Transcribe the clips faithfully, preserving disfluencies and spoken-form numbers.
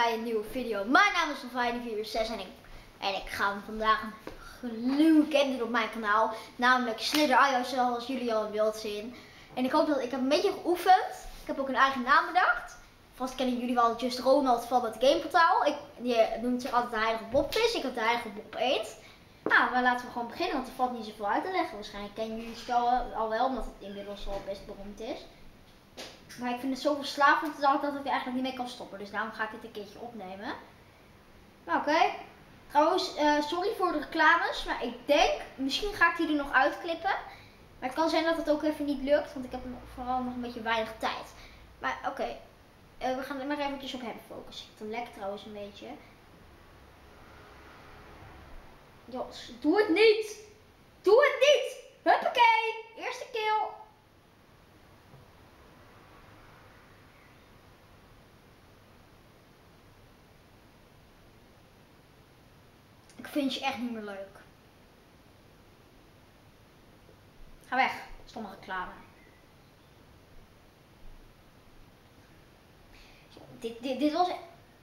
bij een nieuwe video. Mijn naam is Sylvine vier zes en ik, en ik ga vandaag een gloednieuwe game doen op mijn kanaal. Namelijk Slither punt io zoals jullie al in beeld zien. En ik hoop dat ik heb een beetje geoefend. Ik heb ook een eigen naam bedacht. Vast kennen jullie wel Just Ronald van het gameportaal. Ik die noemt zich altijd de heilige Bobvis. Ik heb de heilige Bob Eet. Nou, maar laten we gewoon beginnen, want er valt niet zoveel uit te leggen. Waarschijnlijk kennen jullie het spel al wel, omdat het inmiddels al best beroemd is. Maar ik vind het zo verslavend dat ik er eigenlijk niet mee kan stoppen. Dus daarom ga ik dit een keertje opnemen. Nou, oké. Okay. Trouwens, uh, sorry voor de reclames. Maar ik denk, misschien ga ik die er nog uitklippen. Maar het kan zijn dat het ook even niet lukt. Want ik heb vooral nog een beetje weinig tijd. Maar oké. Okay. Uh, we gaan maar eventjes op hem focussen. Het lekt trouwens een beetje. Jos, doe het niet! Doe het niet! Huppakee! Eerste kill. Ik vind je echt niet meer leuk. Ga weg, stomme reclame. Dit, dit, dit was...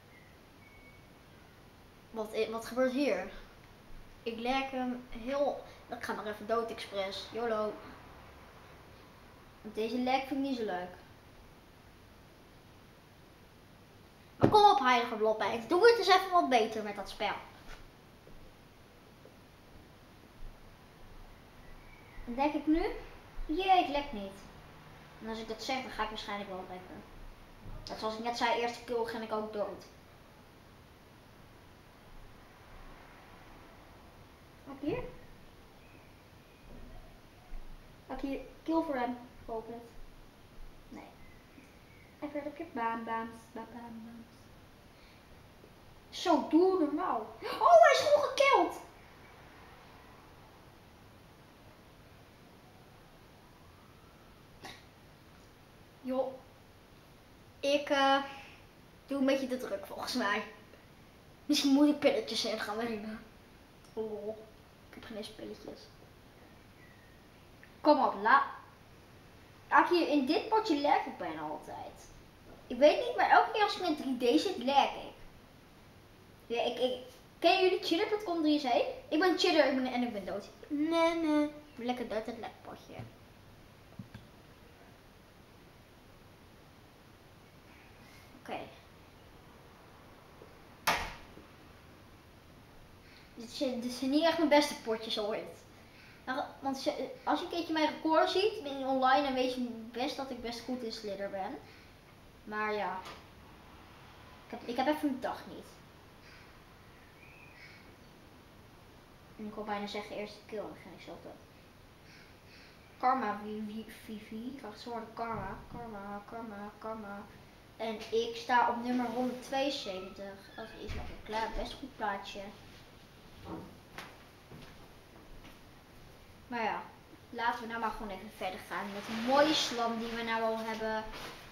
Wat, wat gebeurt hier? Ik leg hem heel... Ik ga maar even dood expres. YOLO. Deze leg vind ik niet zo leuk. Maar kom op, heilige Blobbeet. Doe het eens even wat beter met dat spel. En denk ik nu? Jee, ik lek niet. En als ik dat zeg, dan ga ik waarschijnlijk wel lekken. Dat zoals ik net zei, eerste kill ging ik ook dood. Ook hier? Ook hier kill voor hem. Hoop het. Nee. Even op je baan, baams, baan, baams. Zo, doe normaal. Oh, hij is gewoon gekild. Joh. Ik uh, doe een beetje te druk volgens mij. Misschien moet ik pilletjes in gaan nemen. Oh, ik heb geen eens pilletjes. Kom op, la. Als je in dit potje lag ik bijna altijd. Ik weet niet, maar elke keer als ik in drie D zit, lag ik. Ja, ik, ik ken jullie chiller punt com drie C? Ik ben chiller ik ben, en ik ben dood. Nee, nee. Ik ben lekker dood het lekpotje. Oké. Okay. Dit zijn, dit zijn niet echt mijn beste potjes ooit. Nou, want als je een keertje mijn record ziet in online, dan weet je best dat ik best goed in Slither ben. Maar ja. Ik heb, ik heb even een dag niet. En ik wil bijna zeggen eerste kill, dan vind ik zelf dat. Karma, Vivi, wacht, ze worden karma, karma, karma, karma. En ik sta op nummer honderdtweeënzeventig. Dat is nog een klaar, best goed plaatje. Maar ja, laten we nou maar gewoon even verder gaan met een mooie slam die we nou al hebben.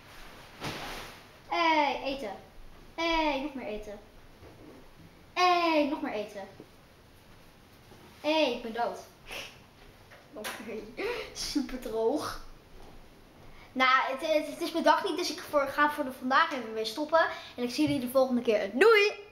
Hé, hey, eten. Hé, hey, nog meer eten. Hé, hey, nog meer eten. Hé, hey, ik ben dood. Oké, super droog. Nou, het, het, het is mijn dag niet, dus ik voor, ga voor de vandaag even weer stoppen. En ik zie jullie de volgende keer. Doei!